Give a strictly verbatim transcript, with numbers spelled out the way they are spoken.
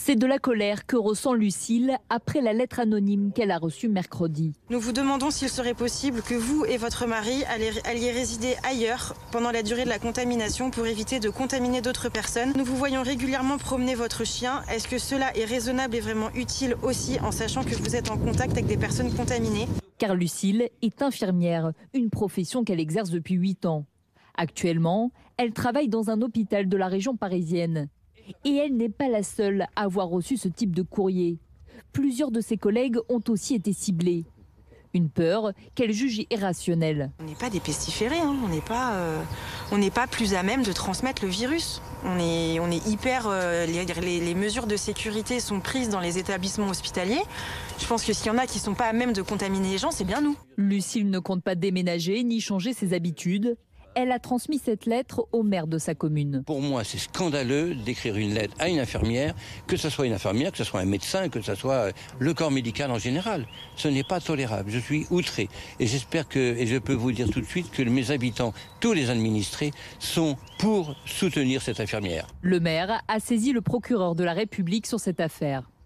C'est de la colère que ressent Lucille après la lettre anonyme qu'elle a reçue mercredi. Nous vous demandons s'il serait possible que vous et votre mari alliez résider ailleurs pendant la durée de la contamination pour éviter de contaminer d'autres personnes. Nous vous voyons régulièrement promener votre chien. Est-ce que cela est raisonnable et vraiment utile aussi en sachant que vous êtes en contact avec des personnes contaminées? Car Lucille est infirmière, une profession qu'elle exerce depuis huit ans. Actuellement, elle travaille dans un hôpital de la région parisienne. Et elle n'est pas la seule à avoir reçu ce type de courrier. Plusieurs de ses collègues ont aussi été ciblés. Une peur qu'elle juge irrationnelle. On n'est pas des pestiférés, hein. on n'est pas, euh, on n'est pas plus à même de transmettre le virus. On est, on est hyper, euh, les, les, les mesures de sécurité sont prises dans les établissements hospitaliers. Je pense que s'il y en a qui ne sont pas à même de contaminer les gens, c'est bien nous. Lucille ne compte pas déménager ni changer ses habitudes. Elle a transmis cette lettre au maire de sa commune. Pour moi, c'est scandaleux d'écrire une lettre à une infirmière, que ce soit une infirmière, que ce soit un médecin, que ce soit le corps médical en général. Ce n'est pas tolérable. Je suis outré. Et j'espère que, et je peux vous dire tout de suite, que mes habitants, tous les administrés, sont pour soutenir cette infirmière. Le maire a saisi le procureur de la République sur cette affaire.